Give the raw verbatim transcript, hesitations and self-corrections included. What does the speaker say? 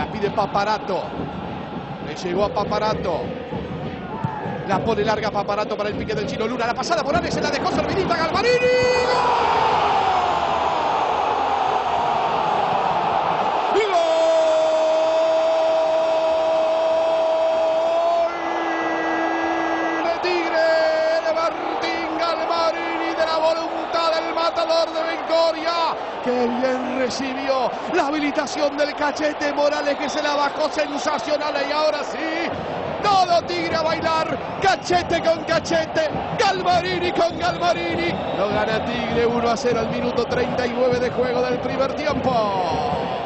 La pide Paparato. Le llegó a Paparato. La pone larga Paparato para el pique del Chino Luna. La pasada por Ares, se la dejó servidita Galmarini. De Bengoria, que bien recibió la habilitación del Cachete Morales, que se la bajó sensacional, y ahora sí, todo Tigre a bailar, Cachete con Cachete, Galmarini con Galmarini, lo gana Tigre uno a cero al minuto treinta y nueve de juego del primer tiempo.